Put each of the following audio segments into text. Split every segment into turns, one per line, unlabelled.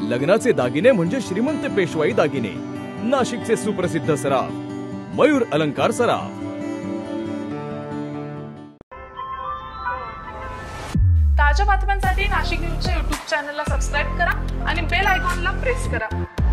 लग्नाचे दागिने म्हणजे श्रीमंत पेशवाई दागिने, नाशिकचे सुप्रसिद्ध सराफ मयूर अलंकार सराफ।
ताज्या बातम्यांसाठी नाशिक न्यूजच्या YouTube चॅनलला सबस्क्राइब करा आणि बेल आयकॉनला प्रेस करा।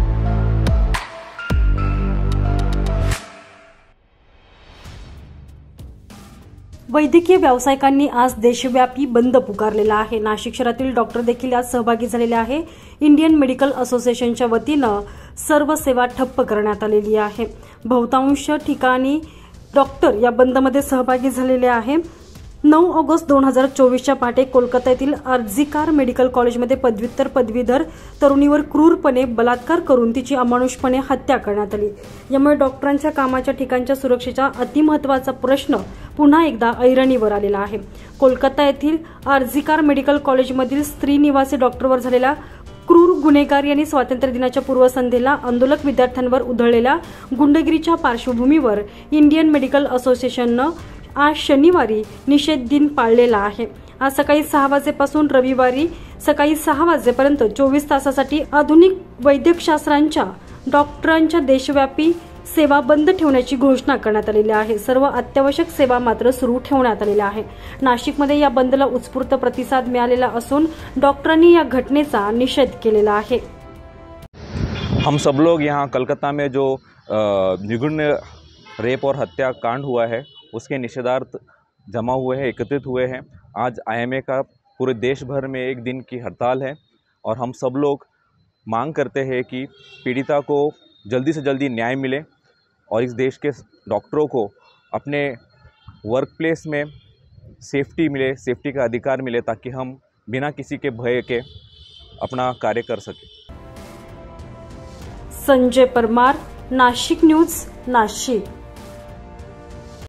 वैद्यकीय व्यावसायिकांनी आज देशव्यापी बंद पुकारलेला आहे। नाशिक शहरातील डॉक्टर देखील यात सहभागी झालेले आहे। इंडियन मेडिकल असोसिएशनच्या वतीनं सर्व सेवा ठप्प करण्यात आलेली आहे। बहुतांश ठिकाणी डॉक्टर या बंदमध्ये सहभागी झालेले आहे। 9 ऑगस्ट 2024च्या पहाटे कोलकाता येथील आरजीकर मेडिकल कॉलेजमध्ये पदव्युत्तर पदवीधर तरुणीवर क्रूरपणे बलात्कार करून तिची अमानुषपणे हत्या करण्यात आली। यामुळे डॉक्टरांच्या कामाच्या ठिकाणच्या सुरक्षेचा अतिमहत्त्वाचा प्रश्न पुन्हा एकदा ऐरणीवर आलेला आहे। कोलकाता येथील आरजीकर मेडिकल कॉलेजमधील स्त्री निवासी डॉक्टरवर झालेल्या क्रूर गुन्हेगारी आणि स्वातंत्र्य दिनाच्या पूर्वसंध्येला आंदोलक विद्यार्थ्यांवर उधळलेल्या गुंडगिरीच्या पार्श्वभूमीवर इंडियन मेडिकल असोसिएशननं आज शनिवारी निषेध दिन पाळलेला आहे। आज सकाळी 6 वाजेपासून रविवारी सकाळी 6 वाजेपर्यंत 24 तासासाठी आधुनिक वैद्यकशास्त्रांच्या डॉक्टरांच्या देशव्यापी सेवा बंद ठेवण्याची घोषणा करण्यात आलेली आहे। सर्व अत्यावश्यक सेवा मात्र सुरू ठेवण्यात आलेल्या आहे। नाशिकमध्ये या बंदला उत्स्फूर्त प्रतिसाद मिळालेला असून डॉक्टरांनी या घटनेचा निषेध केलेला आहे।
हम सब लोग यहाँ कलकत्ता में जो निगुण्य रेप और हत्या कांड हुआ है उसके निषेधार्थ जमा हुए हैं, एकत्रित हुए हैं। आज IMA का पूरे देश भर में एक दिन की हड़ताल है और हम सब लोग मांग करते हैं कि पीड़िता को जल्दी से जल्दी न्याय मिले और इस देश के डॉक्टरों को अपने वर्क प्लेस में सेफ्टी मिले, सेफ्टी का अधिकार मिले, ताकि हम बिना किसी के भय के अपना कार्य कर सकें।
संजय परमार, नाशिक न्यूज, नाशिक।